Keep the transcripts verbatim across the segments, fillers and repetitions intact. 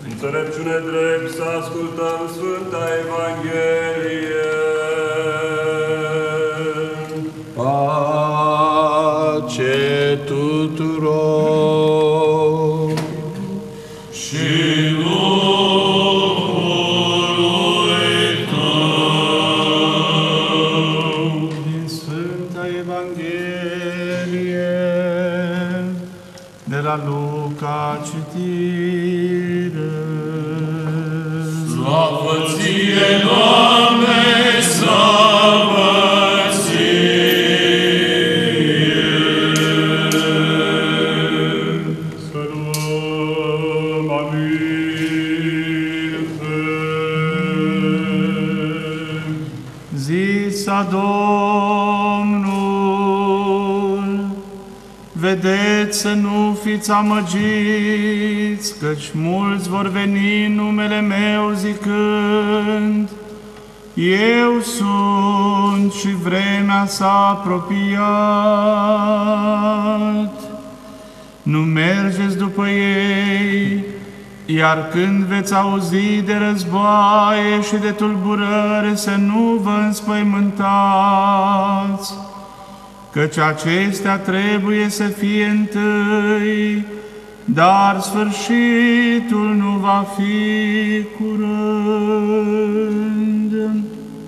Înțelepciune drept să ascultăm Sfânta Evanghelie. Pace tuturor și Duhului Tău. Din Sfânta Evanghelie de la Luca citire. Slavă ție, Doamne, slavă ție! Să luăm aminte. Zisa Domnul, vedeți să nu fiți amăgiți, căci mulți vor veni în numele meu zicând, eu sunt și vremea s-a apropiat. Nu mergeți după ei, iar când veți auzi de războaie și de tulburări, să nu vă înspăimântați, căci acestea trebuie să fie întâi, dar sfârșitul nu va fi curând.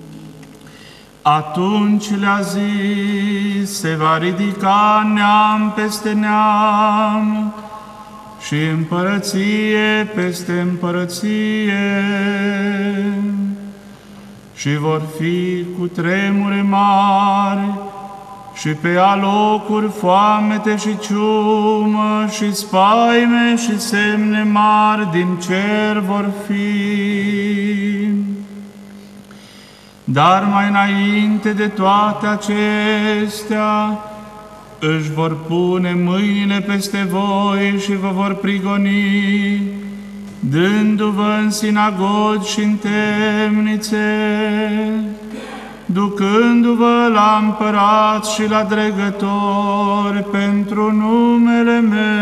Atunci le-a zis, se va ridica neam peste neam și împărăție peste împărăție și vor fi cu tremure mari și pe alocuri foamete și ciumă și spaime și semne mari din cer vor fi. Dar mai înainte de toate acestea, își vor pune mâinile peste voi și vă vor prigoni, dându-vă în sinagogi și în temnițe, ducându-vă la împărați și la dregători pentru numele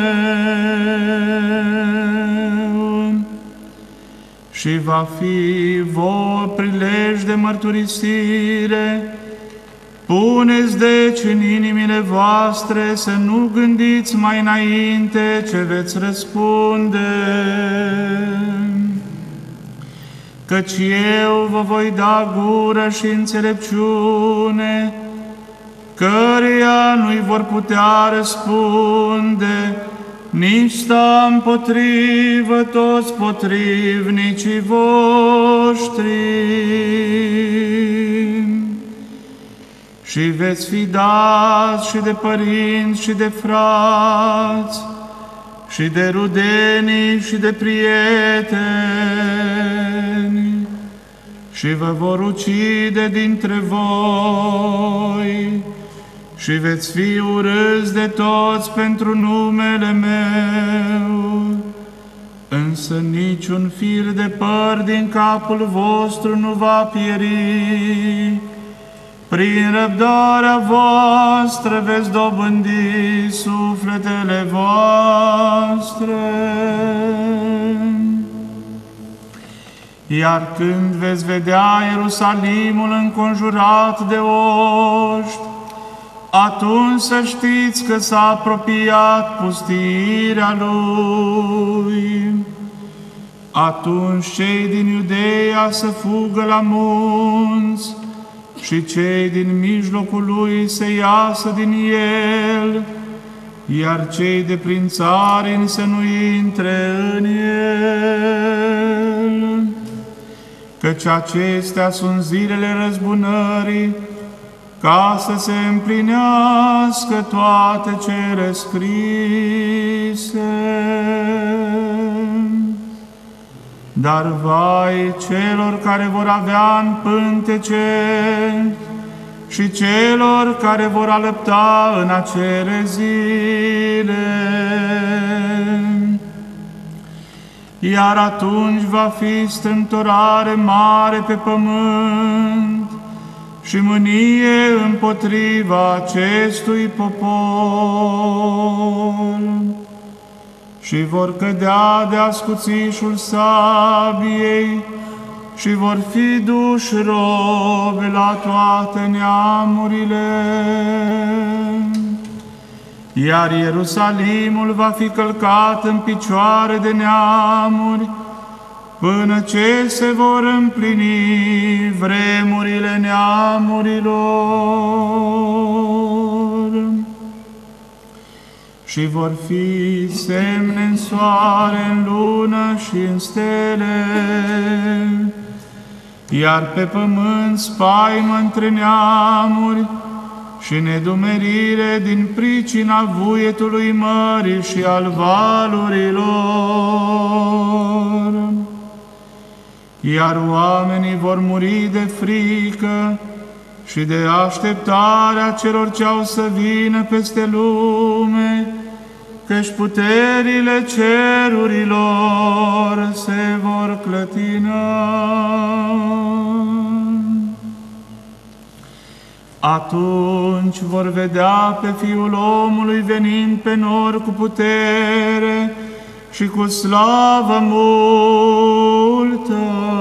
meu. Și va fi vouă prilej de mărturisire. Puneți deci în inimile voastre să nu gândiți mai înainte ce veți răspunde, căci eu vă voi da gură și înțelepciune, căreia nu-i vor putea răspunde, nici sta împotrivă toți potrivnicii voștri. Și veți fi dați și de părinți și de frați, și de rudenii și de prieteni, și vă vor ucide dintre voi, și veți fi urâți de toți pentru numele meu, însă niciun fir de păr din capul vostru nu va pieri. Prin răbdarea voastră veți dobândi sufletele voastre. Iar când veți vedea Ierusalimul înconjurat de oști, atunci să știți că s-a apropiat pustiirea lui. Atunci cei din Iudeea să fugă la munți și cei din mijlocul lui să iasă din el, iar cei de prin țarini să nu intre în el. Căci acestea sunt zilele răzbunării, ca să se împlinească toate cele scrise. Dar vai celor care vor avea în pântece și celor care vor alăpta în acele zile. Iar atunci va fi strâmtorare mare pe pământ și mânie împotriva acestui popor. și vor cădea de ascuțișul sabiei și vor fi duși robi la toate neamurile. Iar Ierusalimul va fi călcat în picioare de neamuri, până ce se vor împlini vremurile neamurilor. Și vor fi semne în soare, în lună și în stele, iar pe pământ spaimă între neamuri și nedumerire din pricina vuietului mării și al valurilor. Iar oamenii vor muri de frică și de așteptarea celor ce au să vină peste lume, căci puterile cerurilor se vor clătina. Atunci vor vedea pe Fiul omului venind pe nor cu putere și cu slavă multă.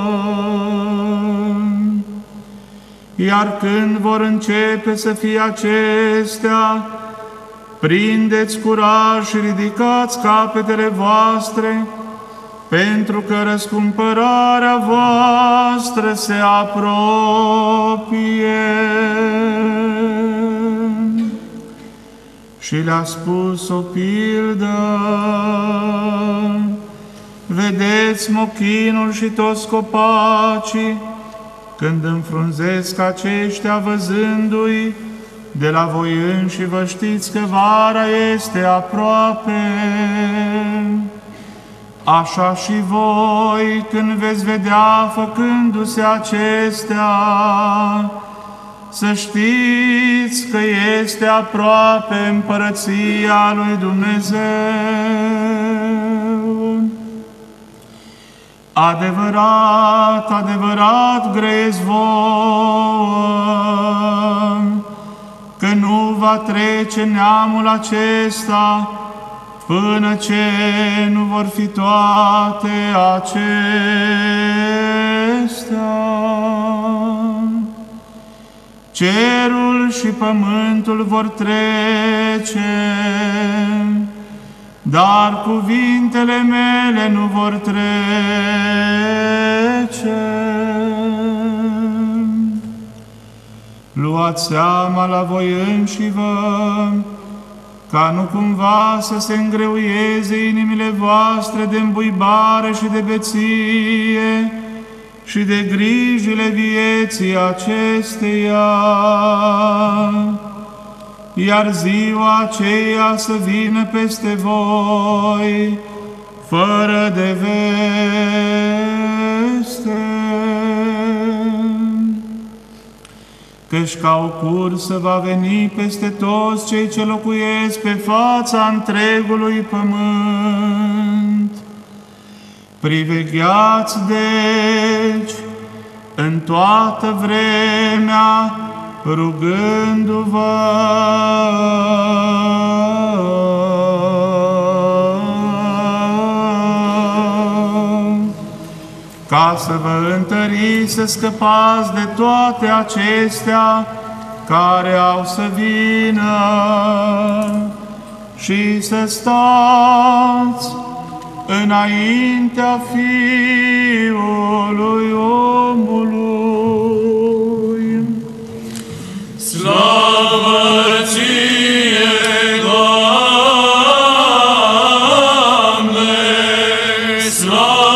Iar când vor începe să fie acestea, prindeți curaj și ridicați capetele voastre, pentru că răscumpărarea voastră se apropie. Și le-a spus o pildă: vedeți mochinul și toți copacii, când înfrunzesc aceștia văzându-i, de la voi înși vă știți că vara este aproape. Așa și voi, când veți vedea făcându-se acestea, să știți că este aproape împărăția lui Dumnezeu. Adevărat, adevărat grăiesc vouă, că nu va trece neamul acesta până ce nu vor fi toate acestea. Cerul și pământul vor trece, dar cuvintele mele nu vor trece. Luați seama la voi înșivă, ca nu cumva să se îngreuieze inimile voastre de îmbuibare și de beție și de grijile vieții acesteia, iar ziua aceea să vină peste voi fără de veste. Căci ca o cursă va veni peste toți cei ce locuiesc pe fața întregului pământ. Privegheați, deci, în toată vremea, rugându-vă ca să vă întăriți să scăpați de toate acestea care au să vină și să stați înaintea Fiului omului. Slavă Ție, Doamne! Slavă